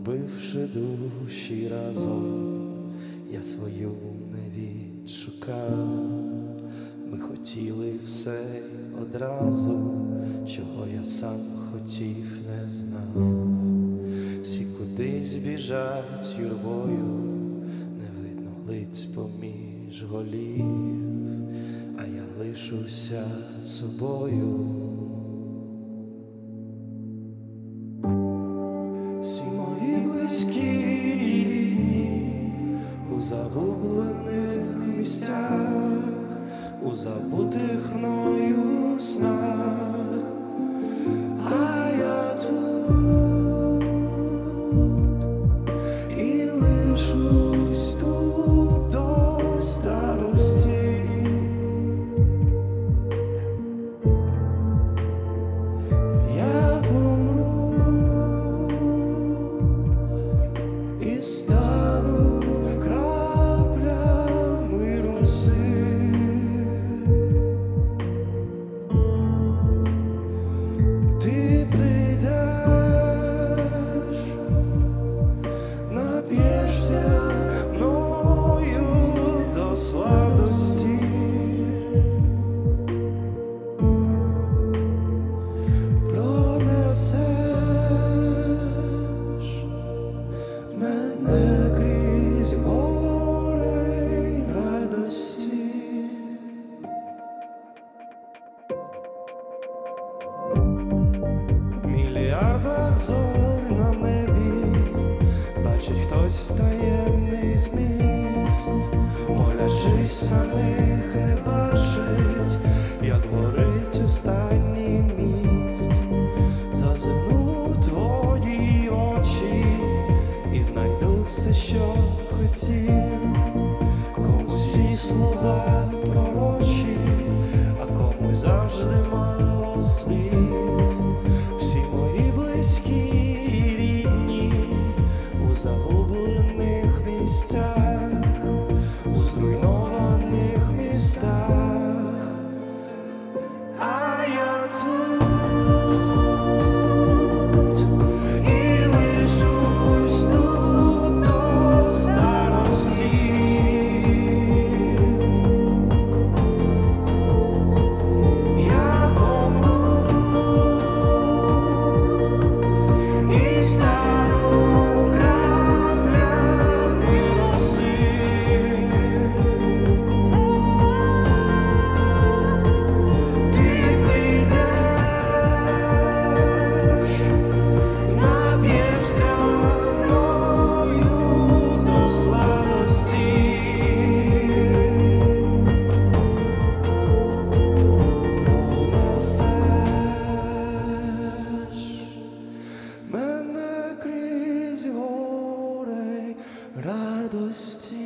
загубивши душі разом, я свою не відшукав. Ми хотіли все одразу, чого я сам хотів, не знав. Всі кудись біжать юрбою, не видно лиць поміж голів, а я лишуся собою. Всі мої близькі рідні у загублених місцях, у забутих мною снах, а я тут і лишусь тут до старості. Я помру і стану краплями роси. Ти прийдеш, нап'єшся мною до сладості. Пронесеш мене крізь горе й радості. В мільярдах зорь на небі бачить хтось таємний зміст, молячись на них не бачить, як горить останній міст. Зазирну твої очі і знайду все, що хотів. Комусь ці слова пророчі, а комусь завжди мало слів. Всі мої близькі і рідні у загублених місцях, у зруйнованих містах, а я тут і лишусь тут до старості. Я помру і стану краплями роси. Ти прийдеш, нап'єшся мною до сладості. Пронесеш мене крізь горе й радості.